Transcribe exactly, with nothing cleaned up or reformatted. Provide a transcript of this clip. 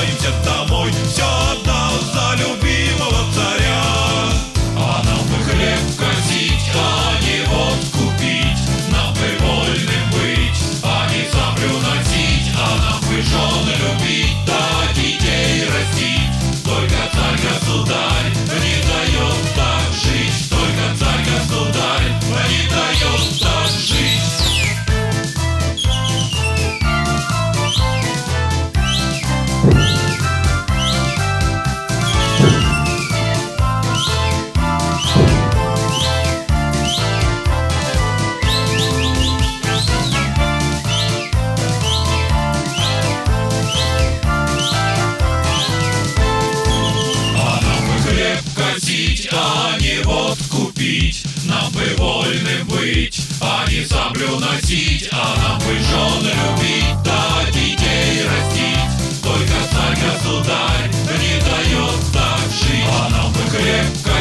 отправимся домой, все отдал за любимого царя. А нам бы хлеб косить, а не водку пить, нам бы вольным быть, а не саблю носить, а нам бы жены любить, да детей растить. Только царь-государь не дает так жить, только царь-государь не дает так жить. А не водку пить, нам бы вольным быть, а не саблю носить, а нам бы жены любить, да детей растить. Только царь-государь не дает так жить, а нам бы крепко